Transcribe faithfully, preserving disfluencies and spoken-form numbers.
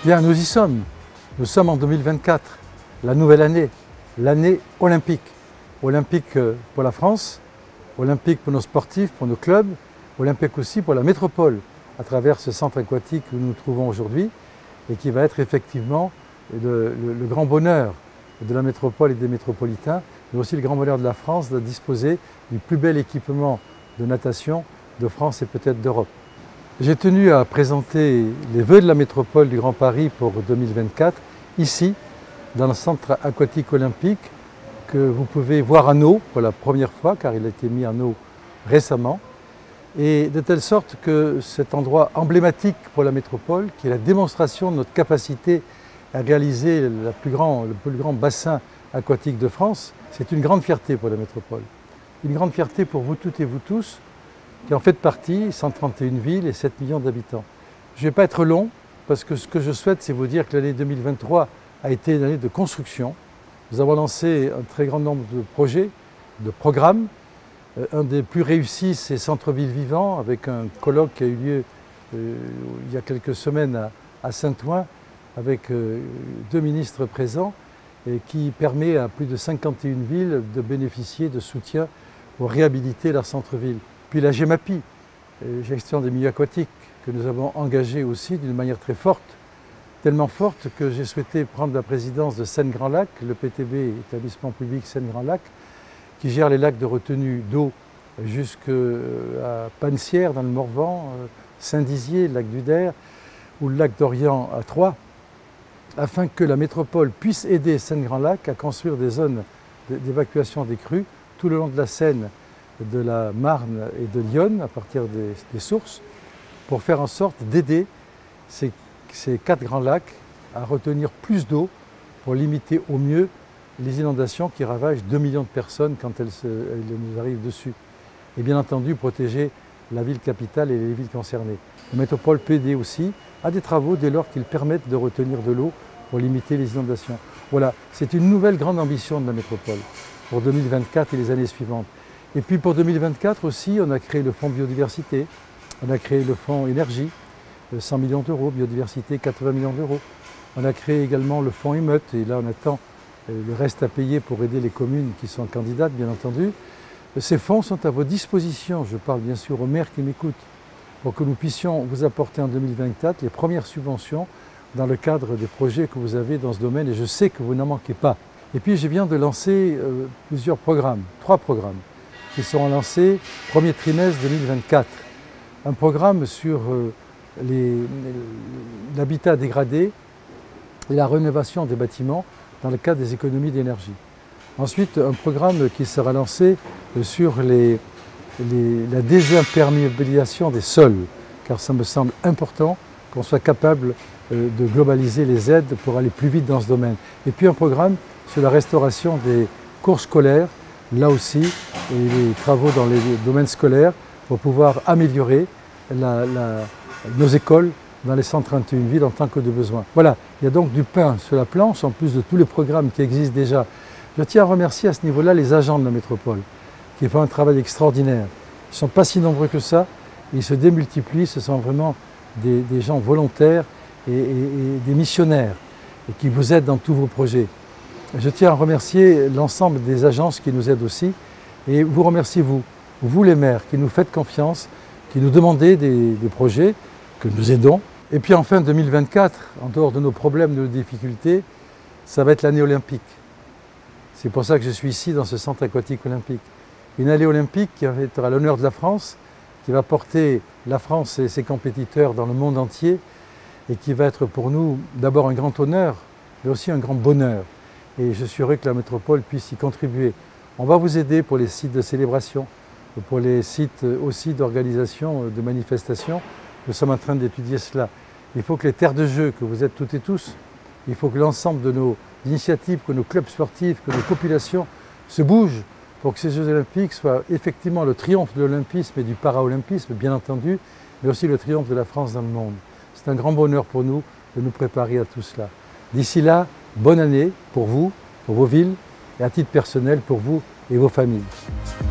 Bien, nous y sommes. Nous sommes en deux mille vingt-quatre, la nouvelle année, l'année olympique. Olympique pour la France, olympique pour nos sportifs, pour nos clubs, olympique aussi pour la métropole, à travers ce centre aquatique où nous nous trouvons aujourd'hui et qui va être effectivement le, le, le grand bonheur de la métropole et des métropolitains, mais aussi le grand bonheur de la France de disposer du plus bel équipement de natation de France et peut-être d'Europe. J'ai tenu à présenter les vœux de la métropole du Grand Paris pour deux mille vingt-quatre, ici, dans le centre aquatique olympique, que vous pouvez voir en eau pour la première fois, car il a été mis en eau récemment, et de telle sorte que cet endroit emblématique pour la métropole, qui est la démonstration de notre capacité à réaliser la plus grand, le plus grand bassin aquatique de France, c'est une grande fierté pour la métropole. Une grande fierté pour vous toutes et vous tous, qui en faites partie, cent trente et une villes et sept millions d'habitants. Je ne vais pas être long, parce que ce que je souhaite, c'est vous dire que l'année deux mille vingt-trois a été une année de construction. Nous avons lancé un très grand nombre de projets, de programmes. Un des plus réussis, c'est Centre-Ville Vivant, avec un colloque qui a eu lieu euh, il y a quelques semaines à, à Saint-Ouen, avec euh, deux ministres présents, et qui permet à plus de cinquante et une villes de bénéficier de soutien pour réhabiliter leur centre-ville. Puis la GEMAPI, euh, gestion des milieux aquatiques, que nous avons engagée aussi d'une manière très forte, tellement forte que j'ai souhaité prendre la présidence de Seine-Grand Lac, le P T B, établissement public Seine-Grand Lac, qui gère les lacs de retenue d'eau jusqu'à Panessières dans le Morvan, Saint-Dizier, le lac du Der, ou le lac d'Orient à Troyes, afin que la métropole puisse aider Seine-Grand Lac à construire des zones d'évacuation des crues tout le long de la Seine, de la Marne et de l'Yonne, à partir des, des sources, pour faire en sorte d'aider ces, ces quatre grands lacs à retenir plus d'eau pour limiter au mieux les inondations qui ravagent deux millions de personnes quand elles, se, elles nous arrivent dessus. Et bien entendu, protéger la ville capitale et les villes concernées. La métropole peut aider aussi à des travaux dès lors qu'ils permettent de retenir de l'eau pour limiter les inondations. Voilà, c'est une nouvelle grande ambition de la métropole pour deux mille vingt-quatre et les années suivantes. Et puis pour deux mille vingt-quatre aussi, on a créé le fonds biodiversité, on a créé le fonds énergie, cent millions d'euros, biodiversité, quatre-vingts millions d'euros. On a créé également le fonds émeute, et là on attend le reste à payer pour aider les communes qui sont candidates, bien entendu. Ces fonds sont à vos dispositions, je parle bien sûr aux maires qui m'écoutent, pour que nous puissions vous apporter en deux mille vingt-quatre les premières subventions dans le cadre des projets que vous avez dans ce domaine, et je sais que vous n'en manquez pas. Et puis je viens de lancer euh, plusieurs programmes, trois programmes, qui seront lancés premier trimestre deux mille vingt-quatre. Un programme sur euh, l'habitat dégradé et la rénovation des bâtiments dans le cadre des économies d'énergie. Ensuite, un programme qui sera lancé euh, sur les, les, la désimperméabilisation des sols, car ça me semble important qu'on soit capable euh, de globaliser les aides pour aller plus vite dans ce domaine. Et puis un programme sur la restauration des cours scolaires, là aussi, et les travaux dans les domaines scolaires pour pouvoir améliorer la, la, nos écoles dans les cent trente et une villes en tant que de besoin. Voilà, il y a donc du pain sur la planche, en plus de tous les programmes qui existent déjà. Je tiens à remercier à ce niveau-là les agents de la métropole, qui font un travail extraordinaire. Ils ne sont pas si nombreux que ça, ils se démultiplient, ce sont vraiment des, des gens volontaires et, et, et des missionnaires, et qui vous aident dans tous vos projets. Je tiens à remercier l'ensemble des agences qui nous aident aussi, et vous remerciez vous, vous les maires, qui nous faites confiance, qui nous demandez des, des projets, que nous aidons. Et puis enfin deux mille vingt-quatre, en dehors de nos problèmes, de nos difficultés, ça va être l'année olympique. C'est pour ça que je suis ici dans ce centre aquatique olympique. Une année olympique qui va être à l'honneur de la France, qui va porter la France et ses compétiteurs dans le monde entier, et qui va être pour nous d'abord un grand honneur, mais aussi un grand bonheur. Et je suis heureux que la métropole puisse y contribuer. On va vous aider pour les sites de célébration, pour les sites aussi d'organisation de manifestations. Nous sommes en train d'étudier cela. Il faut que les terres de jeu, que vous êtes toutes et tous, il faut que l'ensemble de nos initiatives, que nos clubs sportifs, que nos populations se bougent pour que ces Jeux olympiques soient effectivement le triomphe de l'olympisme et du para-olympisme, bien entendu, mais aussi le triomphe de la France dans le monde. C'est un grand bonheur pour nous de nous préparer à tout cela. D'ici là, bonne année pour vous, pour vos villes, et à titre personnel pour vous et vos familles.